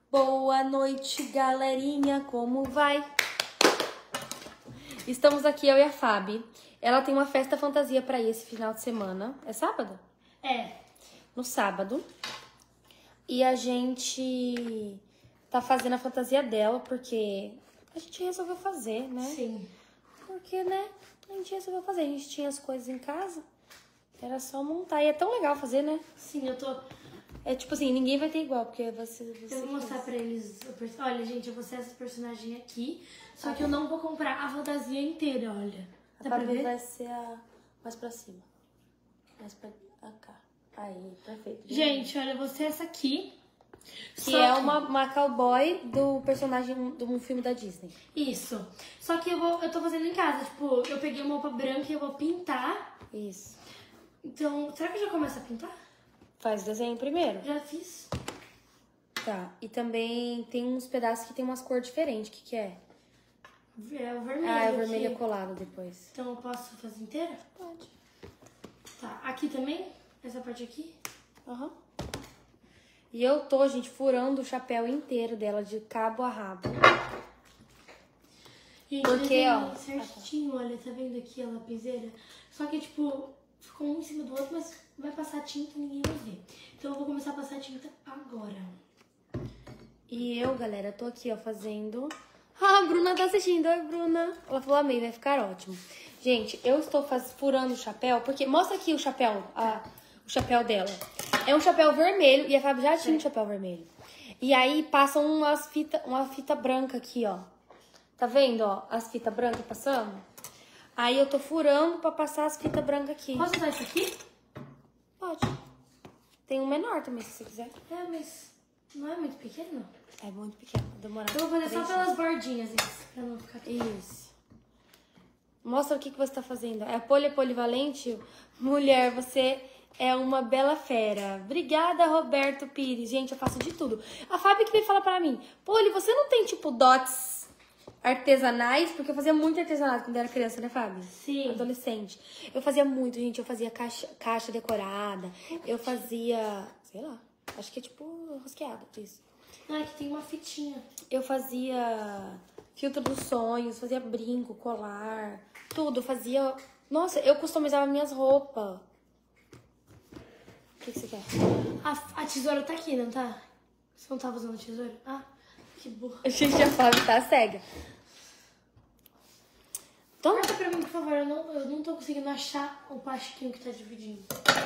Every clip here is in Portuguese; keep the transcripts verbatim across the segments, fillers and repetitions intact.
Boa noite, galerinha, como vai? Estamos aqui, eu e a Fabi. Ela tem uma festa fantasia pra ir esse final de semana. É sábado? É. No sábado. E a gente tá fazendo a fantasia dela porque a gente resolveu fazer, né? Sim. Porque, né, a gente resolveu fazer. A gente tinha as coisas em casa, era só montar. E é tão legal fazer, né? Sim, eu tô... É tipo assim, ninguém vai ter igual, porque você... você Eu vou mostrar fez. pra eles... o perso- Olha, gente, eu vou ser essa personagem aqui, só que eu não vou comprar a fantasia inteira, olha. A Dá pra Fabi ver? vai ser a mais pra cima. Mais pra cá. Aí, perfeito. Gente, olha, eu vou ser essa aqui. Que só é uma, uma cowboy do personagem de um filme da Disney. Isso. Só que eu, vou, eu tô fazendo em casa, tipo, eu peguei uma roupa branca e eu vou pintar. Isso. Então, será que eu já começo a pintar? Faz o desenho primeiro. Já fiz. Tá. E também tem uns pedaços que tem umas cores diferentes. O que que é? É o vermelho. Ah, é o vermelho aqui. colado depois. Então eu posso fazer inteira? Pode. Tá. Aqui também? Essa parte aqui? Aham. E eu tô, gente, furando o chapéu inteiro dela, de cabo a rabo. Gente, Porque, desenhei ó, certinho, olha, tá vendo aqui a lapiseira? Só que, tipo, ficou um em cima do outro, mas vai passar tinta e ninguém vai ver. Então eu vou começar a passar tinta agora. E eu, galera, tô aqui, ó, fazendo... Ah, a Bruna tá assistindo. Oi, Bruna. Ela falou, amei, vai ficar ótimo. Gente, eu estou faz... furando o chapéu, porque... Mostra aqui o chapéu, a... o chapéu dela. É um chapéu vermelho, e a Fábio já tinha um chapéu vermelho. E aí passam umas fita, uma fita branca aqui, ó. Tá vendo, ó, as fitas brancas passando? Aí eu tô furando pra passar as fitas brancas aqui. Posso usar isso aqui? Pode. Tem um menor também, se você quiser. É, mas não é muito pequeno? É muito pequeno, vai demorar. Eu vou fazer só três pelas bordinhas isso, pra não ficar tudo. Isso. Mostra o que, que você tá fazendo. É poli polivalente? Mulher, você é uma bela fera. Obrigada, Roberto Pires. Gente, eu faço de tudo. A Fábio que veio falar pra mim, Poli, você não tem, tipo, dots artesanais? Porque eu fazia muito artesanato quando eu era criança, né, Fábio? Sim. Adolescente. Eu fazia muito, gente. Eu fazia caixa, caixa decorada. Eu fazia, sei lá, acho que é tipo rosqueada, isso. Ah, aqui tem uma fitinha. Eu fazia filtro dos sonhos, fazia brinco, colar, tudo. Eu fazia... Nossa, eu customizava minhas roupas. O que, que você quer? A, a tesoura tá aqui, não tá? Você não tava usando a tesoura? Ah, que burra. A gente já fala que tá cega. Então, Corta pra mim, por favor. Eu não, eu não tô conseguindo achar o plastiquinho que tá dividindo.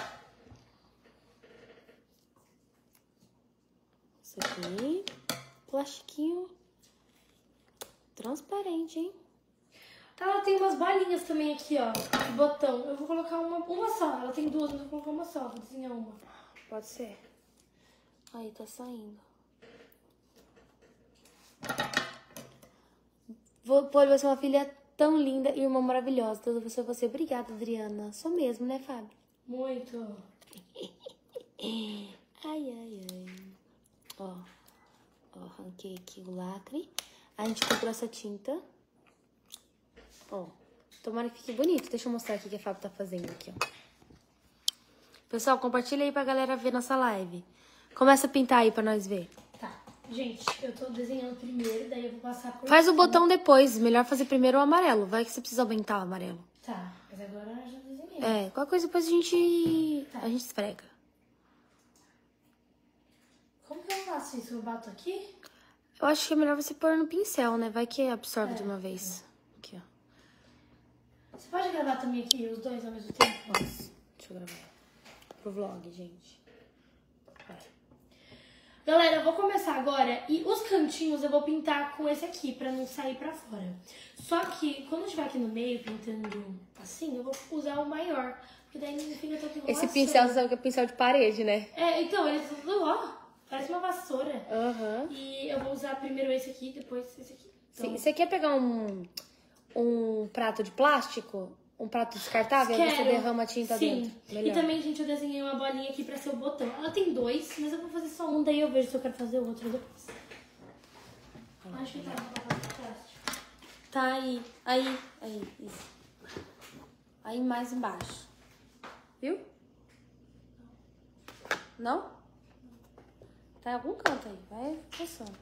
isso aqui, plastiquinho transparente, hein? Ela tem umas balinhas também aqui, ó, de botão. Eu vou colocar uma, uma só. Ela tem duas, mas eu vou colocar uma só. Vou desenhar uma. Pode ser. Aí, tá saindo. Vou, pode ser uma filha tão linda e irmã maravilhosa. Tudo você, você. Obrigada, Adriana. Sou mesmo, né, Fábio? Muito. Ai, ai, ai. Ó, ó, arranquei aqui o lacre. A gente comprou essa tinta. Ó, tomara que fique bonito. Deixa eu mostrar aqui o que a Fábio tá fazendo aqui, ó. Pessoal, compartilha aí pra galera ver nossa live. Começa a pintar aí pra nós ver. Tá. Gente, eu tô desenhando primeiro, daí eu vou passar por Faz o cima. botão depois. Melhor fazer primeiro o amarelo. Vai que você precisa aumentar o amarelo. Tá, mas agora eu já desenhei. É, qualquer coisa depois a gente... Tá. A gente esfrega. Como que eu faço isso? Eu bato aqui? Eu acho que é melhor você pôr no pincel, né? Vai que absorve É, de uma vez. Aqui, ó. Você pode gravar também aqui, os dois ao mesmo tempo? Nossa, deixa eu gravar. Pro vlog, gente. Vai. Galera, eu vou começar agora e os cantinhos eu vou pintar com esse aqui, pra não sair pra fora. Só que quando eu estiver aqui no meio pintando assim, eu vou usar o maior, porque daí não fica tanta enrolação. Esse pincel, você sabe que é pincel de parede, né? É, então, ele tá tudo, ó, parece uma vassoura. Aham. E eu vou usar primeiro esse aqui, depois esse aqui. Então, Sim, você quer pegar um, um prato de plástico? Um prato descartável? Aí você quero. derrama a tinta Sim. dentro. E Melhor. também, gente, eu desenhei uma bolinha aqui pra ser o botão. Ela tem dois, mas eu vou fazer só um, daí eu vejo se eu quero fazer o outro depois. Acho que tá no papel de plástico. Tá aí. Aí. Aí. Isso. Aí mais embaixo. Viu? Não? Tá em algum canto aí, vai funciona.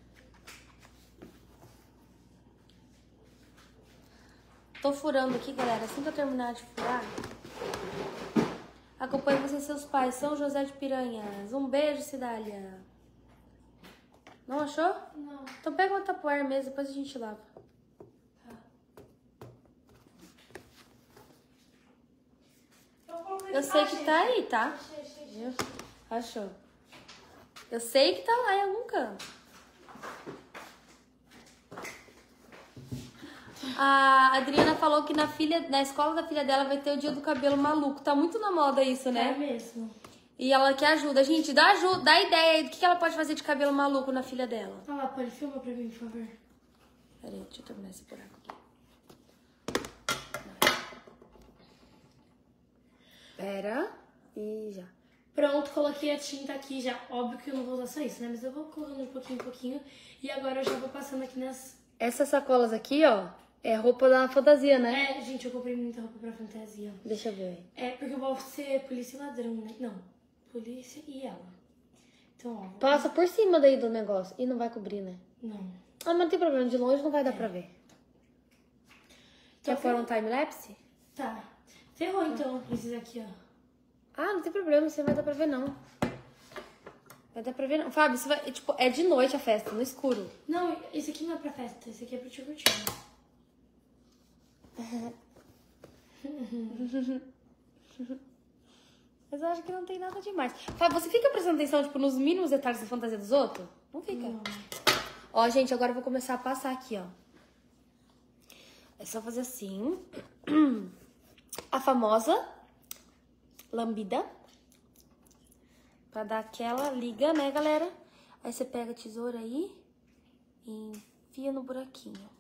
Tô furando aqui, galera. Assim que eu terminar de furar, acompanho você e seus pais. São José de Piranhas. Um beijo, Cidália. Não achou? Não. Então pega uma tapoer mesmo, depois a gente lava. Eu sei que tá aí, tá? Viu? Achou. Eu sei que tá lá em algum canto. A Adriana falou que na, filha, na escola da filha dela vai ter o dia do cabelo maluco. Tá muito na moda isso, né? É mesmo. E ela quer ajuda. Gente, dá ajuda, dá ideia aí do que ela pode fazer de cabelo maluco na filha dela. Olha lá, Polly, filma pra mim, por favor. Peraí, deixa eu terminar esse buraco aqui. Pera. E já. Pronto, coloquei a tinta aqui já. Óbvio que eu não vou usar só isso, né? Mas eu vou colocando de pouquinho em pouquinho. E agora eu já vou passando aqui nas... Essas sacolas aqui, ó, é roupa da fantasia, né? É, gente, eu comprei muita roupa pra fantasia. Deixa eu ver. É, porque eu vou ser polícia e ladrão, né? Não, polícia e ela. Então, ó... vou- Passa por cima daí do negócio. E não vai cobrir, né? Não. Ah, mas não tem problema. De longe não vai dar É. pra ver. Então, Quer pôr um time-lapse? Tá. Ferrou, então, esses aqui, ó. Ah, não tem problema. Você não vai dar pra ver, não. Vai dar pra ver, não. Fábio, você vai... Tipo, é de noite a festa, no escuro. Não, esse aqui não é pra festa. Esse aqui é pro tio curtir. Mas eu acho que não tem nada demais. Fábio, você fica prestando atenção, tipo, nos mínimos detalhes da fantasia dos outros? Não fica. Não. Ó, gente, agora eu vou começar a passar aqui, ó. É só fazer assim. A famosa lambida. Pra dar aquela liga, né, galera? Aí você pega a tesoura aí e enfia no buraquinho.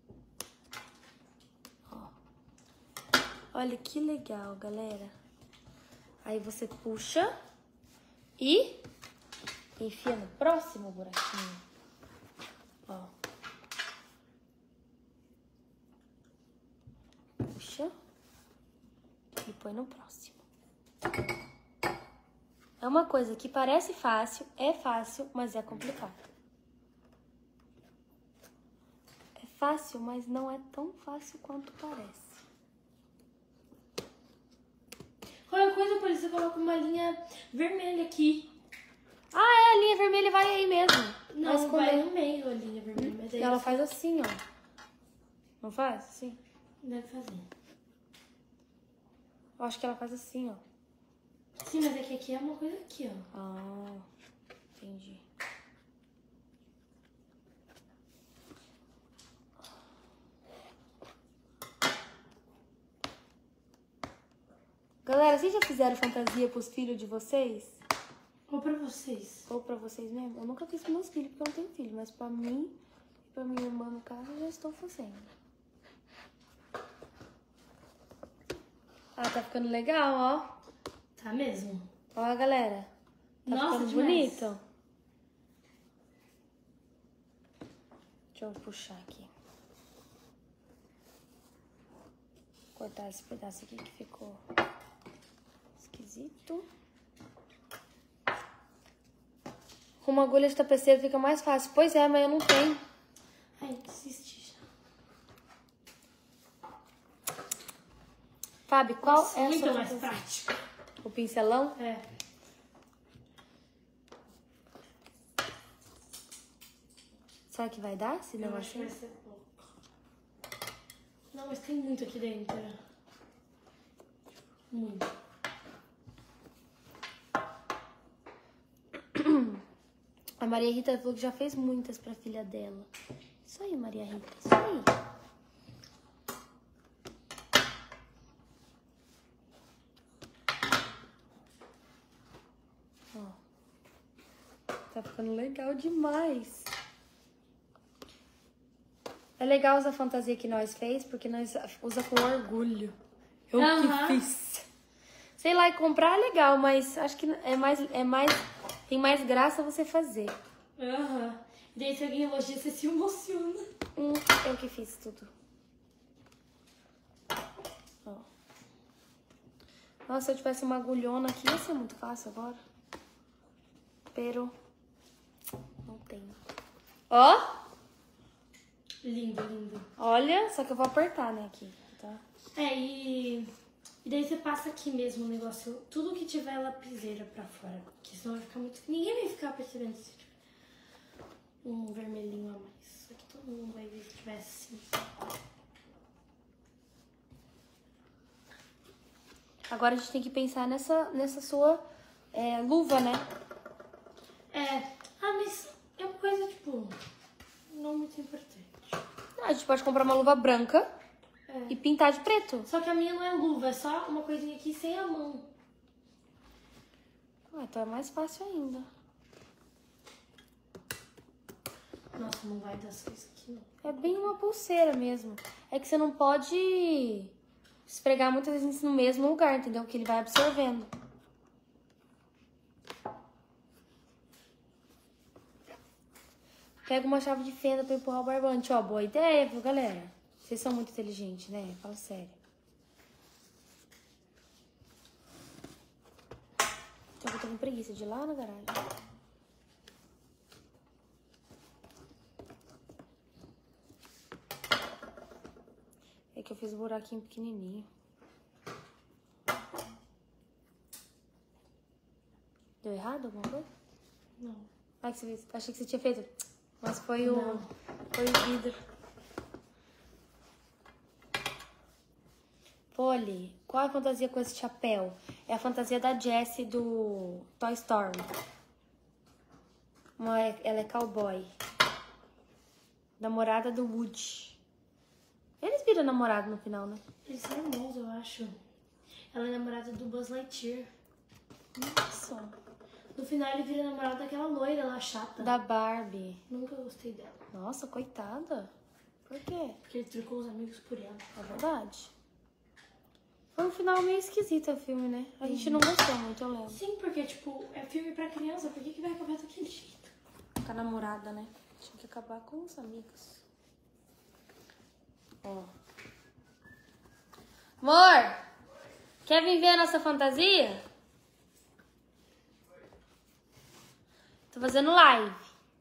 Ó. Olha que legal, galera. Aí você puxa e enfia no próximo buraquinho. Ó. Puxa e põe no próximo. É uma coisa que parece fácil, é fácil, mas é complicado. É fácil, mas não é tão fácil quanto parece. Qualquer coisa, Polly, você coloca uma linha vermelha aqui. Ah, é, a linha vermelha vai aí mesmo. Não, Vai vai esconder. no meio a linha vermelha. Mas E aí ela você faz assim, ó. Não faz? Assim? deve fazer. Eu acho que ela faz assim, ó. Sim, mas é que aqui é uma coisa aqui, ó. Ah, entendi. Galera, vocês já fizeram fantasia pros filhos de vocês? Ou pra vocês. Ou pra vocês mesmo? Eu nunca fiz pros meus filhos, porque eu não tenho filho. Mas pra mim e pra minha irmã, no caso, eu já estou fazendo. Ah, tá ficando legal, ó. Tá mesmo? Ó, galera. Tá Nossa, ficando demais. bonito. Deixa eu puxar aqui. Cortar esse pedaço aqui que ficou esquisito. Com uma agulha de tapeceiro fica mais fácil. Pois é, mas eu não tenho. Ai, desisti já. Fábio, qual Nossa, é a muito sua mais fantasia? prático. O pincelão? É. Será que vai dar esse Eu acho que vai negócio? ser pouco. Não, mas tem muito aqui dentro. Muito. A Maria Rita falou que já fez muitas pra filha dela. Isso aí, Maria Rita. Isso aí. Ó. Tá ficando legal demais. É legal usar a fantasia que nós fez, porque nós usa com orgulho. Eu Aham. que fiz. Sei lá, e comprar é legal, mas acho que é mais, é mais, tem mais graça você fazer. Aham. E daí se alguém elogia, você se emociona. Hum, eu que fiz tudo. Ó. Nossa, se eu tivesse uma agulhona aqui, ia ser muito fácil agora. Pero Ó. Lindo, lindo. Olha, só que eu vou apertar, né, aqui, tá? É, e, e daí você passa aqui mesmo o negócio, tudo que tiver lapiseira pra fora, que senão vai ficar muito... Ninguém vai ficar percebendo se tiver um vermelhinho a mais. Só que todo mundo vai ver se tiver assim. Agora a gente tem que pensar nessa, nessa sua é, luva, né? É, ah, mas é uma coisa, tipo, não muito importante. A gente pode comprar uma luva branca É. e pintar de preto. Só que a minha não é luva, é só uma coisinha aqui sem a mão. Ah, então é mais fácil ainda. Nossa, não vai dar certo isso aqui, não. É bem uma pulseira mesmo. É que você não pode esfregar muitas vezes no mesmo lugar, entendeu? Que ele vai absorvendo. Pega uma chave de fenda pra empurrar o barbante. Ó, boa ideia, viu, galera? Vocês são muito inteligentes, né? Fala sério. Então eu tô com preguiça de ir lá na garagem. É que eu fiz um buraquinho pequenininho. Deu errado alguma coisa? Não. Ah, que você fez. Achei que você tinha feito. Mas foi o, Não. foi o vidro. Polly, qual é a fantasia com esse chapéu? É a fantasia da Jessie do Toy Story. Uma, ela é cowboy. Namorada do Woody. Eles viram namorado no final, né? Eles são irmãos, eu acho. Ela é namorada do Buzz Lightyear. Nossa. No final ele vira namorado daquela loira lá, chata. Da Barbie. Nunca gostei dela. Nossa, coitada. Por quê? Porque ele trocou os amigos por ela. É verdade. Foi um final meio esquisito o filme, né? A gente não gostou muito, eu lembro. Sim, porque, tipo, é filme pra criança. Por que, que vai acabar daquele jeito? Com a namorada, né? Tinha que acabar com os amigos. Ó. Amor! Quer vir ver a nossa fantasia? Tô fazendo live.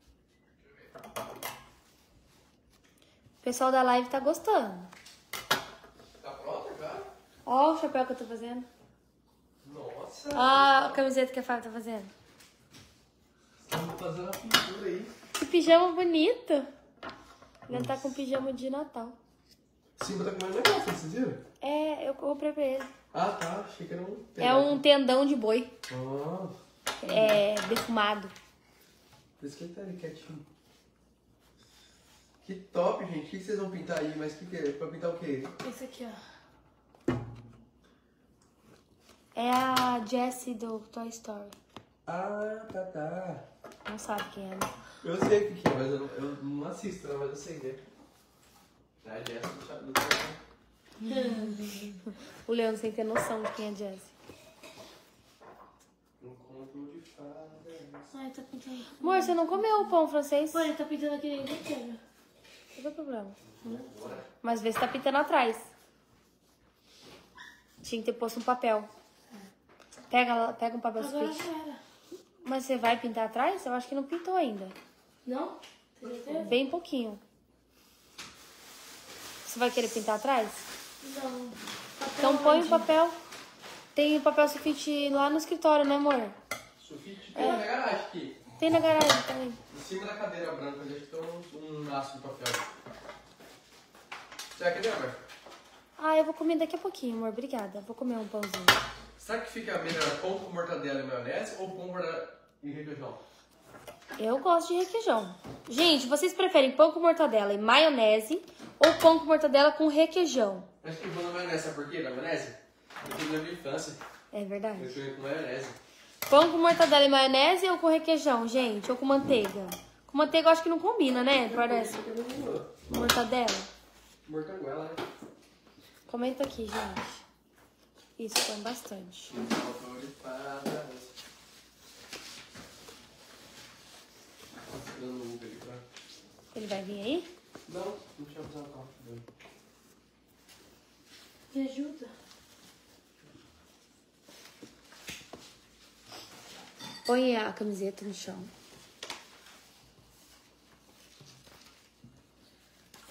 O pessoal da live tá gostando. Tá pronta, cara? Ó o chapéu que eu tô fazendo. Nossa! Ó a camiseta que a Fábio tá fazendo. Estamos fazendo a pintura aí. Que pijama bonito. Ele tá com pijama de Natal. Sim, tá comendo negócio, vocês viram? É, eu comprei pra ele. Ah, tá. Achei que era um... É um tendão de boi. Ah, É defumado. por isso que ele tá ali quietinho. Que top, gente. O que vocês vão pintar aí? Mas o que, que é? Pra pintar o quê? Esse aqui, ó. É a Jessie do Toy Story. Ah, tá, tá. Não sabe quem é, né? Eu sei o que, que é, mas eu não, eu não assisto, né? Mas eu sei, né? É a Jessica do Chá- do Chá- O Leandro sem ter noção de quem é a Jessie. Um conto de fadas. Ai, tá pintando. Amor, você não comeu o pão francês? Pô, ele tá pintando aqui dentro inteiro. Qual é o problema? Mas vê se tá pintando atrás. Tinha que ter posto um papel. Pega, lá- pega um papel Agora sulfite. já era. Mas você vai pintar atrás? Eu acho que não pintou ainda. Não? Tem certeza? Bem pouquinho. Você vai querer pintar atrás? Não. Papel Então põe o onde? papel. Tem papel sulfite lá no escritório, né, amor? Sulfite tem na garagem aqui. Tem na garagem também. Em cima da cadeira branca, onde tem um, um laço de papel. Será que é, amor? Ah, eu vou comer daqui a pouquinho, amor. Obrigada. Vou comer um pãozinho. Será que fica melhor pão com mortadela e maionese ou pão com mortadela e requeijão? Eu gosto de requeijão. Gente, vocês preferem pão com mortadela e maionese ou pão com mortadela com requeijão? Acho que eu vou na maionese, sabe por quê? Na maionese? Eu tive na minha infância. É verdade. Eu fui com maionese. Pão com mortadela e maionese ou com requeijão, gente? Ou com manteiga? Com manteiga eu acho que não combina, né? Parece. Mortadela. Mortanguela, né? Comenta aqui, gente. Isso, põe bastante. Faltou de fadas. Dando Uber ali pra... Ele vai vir aí? Não, não tinha usado o carro dele. Me ajuda. Põe a camiseta no chão.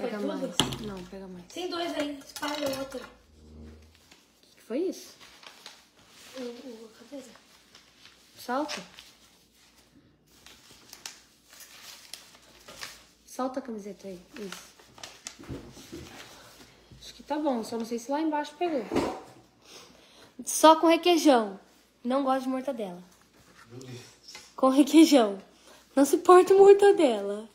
pega tudo? mais. Não, pega mais. Tem dois aí, espalha o outro. O que foi isso? O, o, cadê? Salta. Solta a camiseta aí. Isso. Acho que tá bom, só não sei se lá embaixo pegou. Só com requeijão. Não gosto de mortadela. Com requeijão. Não suporto mortadela.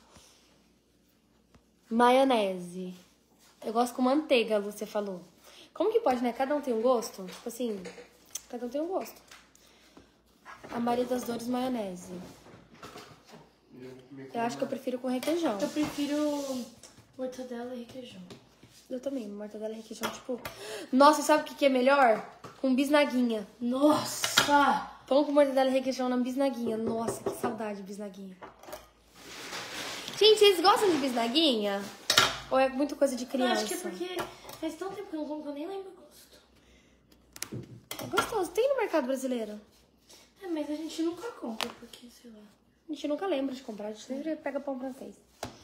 Maionese. Eu gosto com manteiga, a Lúcia falou. Como que pode, né? Cada um tem um gosto? Tipo assim, cada um tem um gosto. A Maria das Dores, maionese. Eu acho que eu prefiro com requeijão. Eu prefiro mortadela e requeijão. Eu também, mortadela e requeijão, tipo... Nossa, sabe o que que é melhor? Com bisnaguinha. Nossa! Pão com mortadela e requeijão na bisnaguinha. Nossa, que saudade de bisnaguinha. Gente, vocês gostam de bisnaguinha? Ou é muito coisa de Eu criança? acho que é porque faz tanto tempo que eu não como que eu nem lembro o gosto. É gostoso. Tem no mercado brasileiro. É, mas a gente nunca compra, porque, sei lá. A gente nunca lembra de comprar. A gente sempre pega pão francês.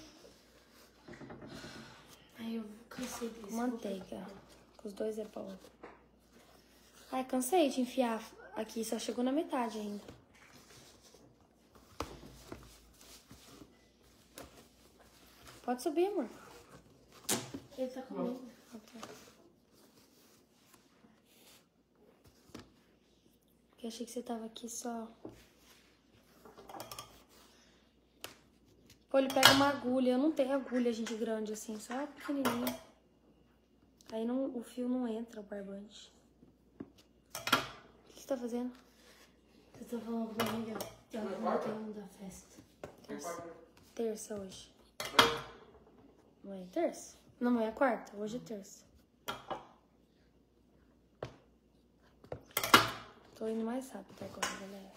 Ai, eu cansei desse. Manteiga. Com os dois é pão. Ai, cansei de enfiar aqui. Só chegou na metade ainda. Pode subir, amor. Ele tá comendo. Ok. Porque eu achei que você tava aqui só... Pô, ele pega uma agulha. Eu não tenho agulha, gente, grande assim. Só pequenininha. Aí não, o fio não entra, o barbante. O que você tá fazendo? Eu tô falando com uma amiga. Ela não tem um da festa. Terça. Terça hoje. Amanhã é terça? Não, amanhã é quarta. Hoje é terça. Tô indo mais rápido agora, galera.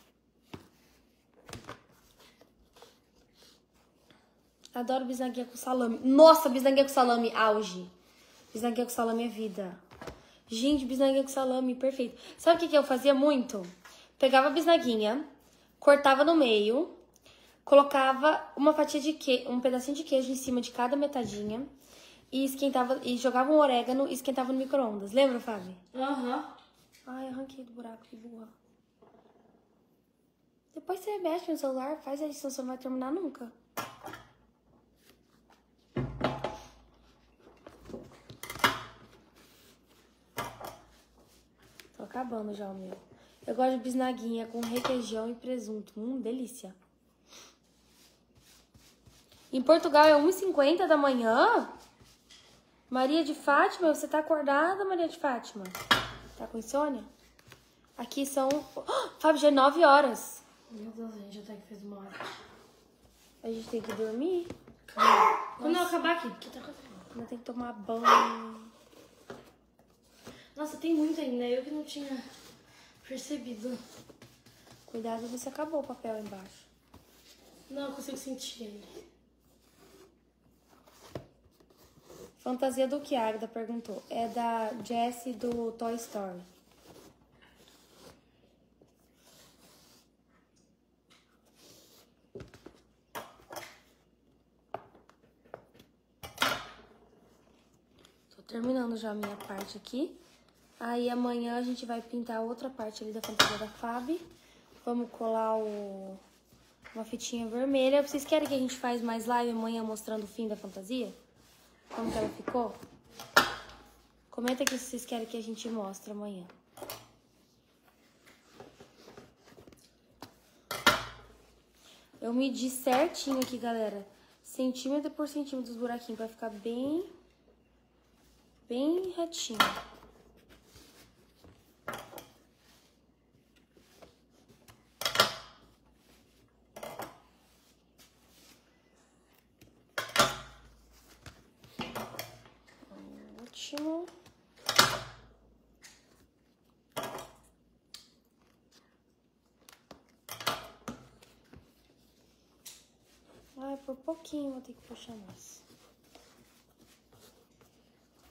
Adoro bisnaguinha com salame. Nossa, bisnaguinha com salame, auge. Bisnaguinha com salame é vida. Gente, bisnaguinha com salame, perfeito. Sabe o que, que eu fazia muito? Pegava a bisnaguinha, cortava no meio, colocava uma fatia de queijo, um pedacinho de queijo em cima de cada metadinha e esquentava e jogava um orégano e esquentava no micro-ondas. Lembra, Fábio? Aham. Uhum. Ai, arranquei do buraco, que burra. Depois você mexe no celular, faz a edição, você não vai terminar nunca. Tô acabando já o meu. Eu gosto de bisnaguinha com requeijão e presunto. Hum, delícia. Em Portugal é uma e cinquenta da manhã? Maria de Fátima, você tá acordada, Maria de Fátima? Tá com insônia? Aqui são... Oh, Fábio, já é nove horas. Meu Deus, a gente já tá aqui fez uma hora. A gente tem que dormir. Calma. Quando eu acabar aqui, porque tá acontecendo? Ainda tem que tomar banho. Nossa, tem muito ainda. Eu que não tinha percebido. Cuidado, você acabou o papel embaixo. Não, eu consigo sentir ele. Fantasia do que a Agda perguntou. É da Jessie do Toy Story. Tô terminando já a minha parte aqui. Aí amanhã a gente vai pintar outra parte ali da fantasia da Fabi. Vamos colar o... uma fitinha vermelha. Vocês querem que a gente faça mais live amanhã mostrando o fim da fantasia? Como que ela ficou? Comenta aqui se vocês querem que a gente mostre amanhã. Eu medi certinho aqui, galera. Centímetro por centímetro dos buraquinhos pra ficar bem... bem retinho. Ótimo. Ai, por pouquinho vou ter que puxar mais.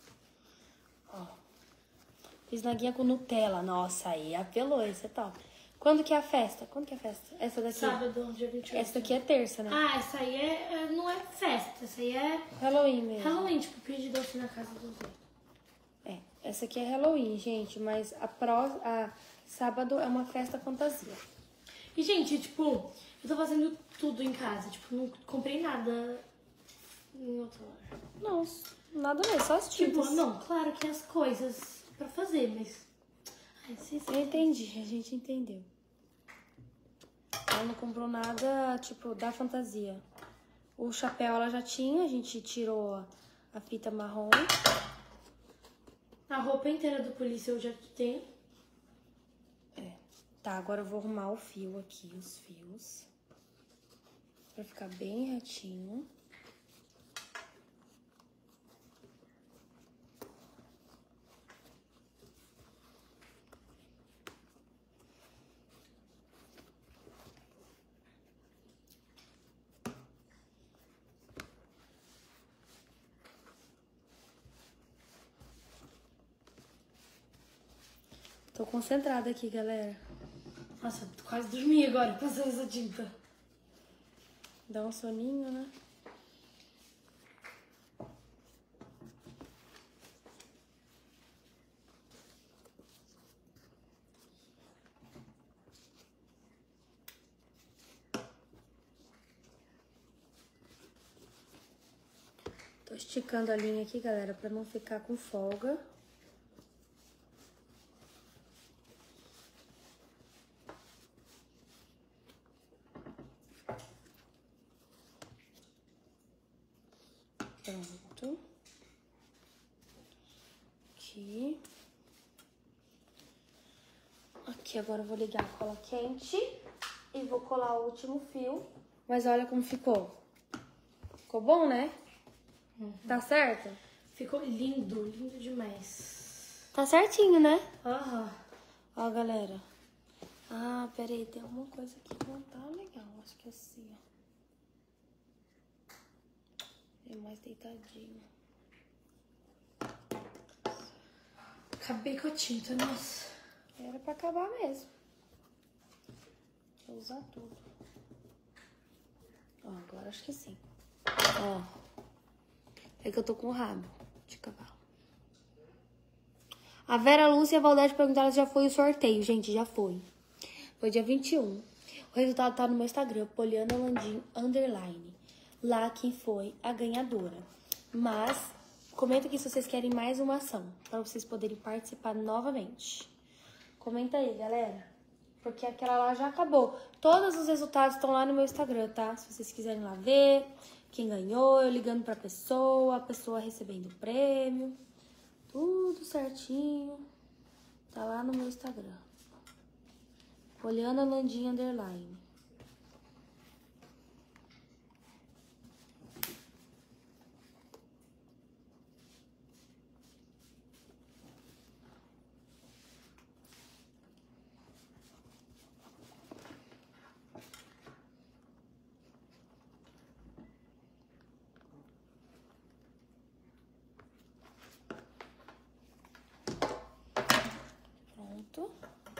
Ó. Bisnaguinha com Nutella. Nossa, aí apelou, esse é top. Quando que é a festa? Quando que é a festa? Essa daqui? Sábado, dia vinte e oito. Essa daqui é terça, né? Ah, essa aí é, é- não é festa. Essa aí é Halloween mesmo. Halloween, tipo, pedir doce na casa dos outros. É, essa aqui é Halloween, gente, mas a, pró, a sábado é uma festa fantasia. E, gente, tipo, eu tô fazendo tudo em casa. Tipo, não comprei nada em outra loja. Não, nada mesmo, só as Tipo, tintas. não, claro que as coisas pra fazer, mas... Ai, vocês... Eu entendi, a gente entendeu. Ela não comprou nada, tipo, da fantasia. O chapéu ela já tinha, a gente tirou a fita marrom. A roupa inteira do polícia eu já tenho. É. Tá, agora eu vou arrumar o fio aqui, os fios. Pra ficar bem retinho. Tô concentrada aqui, galera. Nossa, eu quase dormi agora passando essa tinta. Dá um soninho, né? Tô esticando a linha aqui, galera, pra não ficar com folga. Pronto. Aqui. Aqui, agora eu vou ligar a cola quente e vou colar o último fio. Mas olha como ficou. Ficou bom, né? Uhum. Tá certo? Ficou lindo, lindo demais. Tá certinho, né? Aham. Ó, galera. Ah, peraí, tem alguma coisa aqui que não tá legal. Acho que é assim, ó. É mais deitadinho. Acabei com a tinta, nossa. Era pra acabar mesmo. Vou usar tudo. Ó, agora acho que sim. Ó. É que eu tô com o rabo de cavalo. A Vera Lúcia e a Valdete perguntaram se já foi o sorteio. Gente, já foi. Foi dia vinte e um. O resultado tá no meu Instagram, Poliana Landim, underline. Lá quem foi a ganhadora. Mas, comenta aqui se vocês querem mais uma ação, para vocês poderem participar novamente. Comenta aí, galera. Porque aquela lá já acabou. Todos os resultados estão lá no meu Instagram, tá? Se vocês quiserem lá ver quem ganhou, eu ligando pra pessoa, a pessoa recebendo o prêmio. Tudo certinho. Tá lá no meu Instagram. Poliana Landim, underline. Pronto.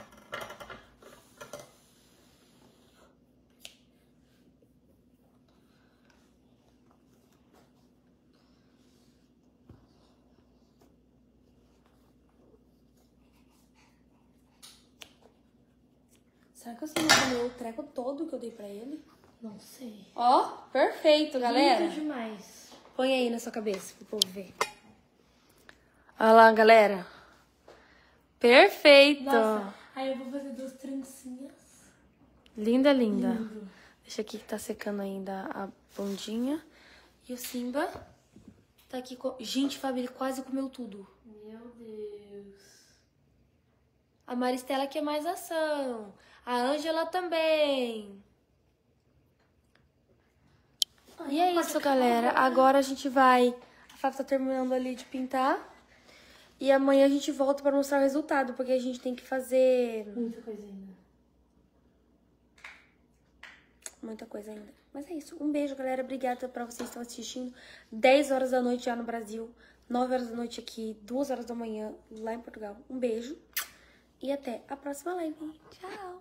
Será que você não comeu o treco todo que eu dei pra ele? Não sei. Ó, perfeito, galera. Lindo demais. Põe aí na sua cabeça pro povo ver. Olha lá, galera. Perfeito. Nossa, aí eu vou fazer duas trancinhas. Linda, linda. Lindo. Deixa aqui que tá secando ainda a bundinha. E o Simba tá aqui com... Gente, Fabi, ele quase comeu tudo. Meu Deus. A Maristela quer mais ação. A Ângela também. Ai, E é não isso, pode galera. acabar. Agora a gente vai... A Fábio tá terminando ali de pintar. E amanhã a gente volta pra mostrar o resultado, porque a gente tem que fazer... Muita coisa ainda. Muita coisa ainda. Mas é isso. Um beijo, galera. Obrigada pra vocês que estão assistindo. dez horas da noite já no Brasil. nove horas da noite aqui. duas horas da manhã lá em Portugal. Um beijo. E até a próxima live. Tchau!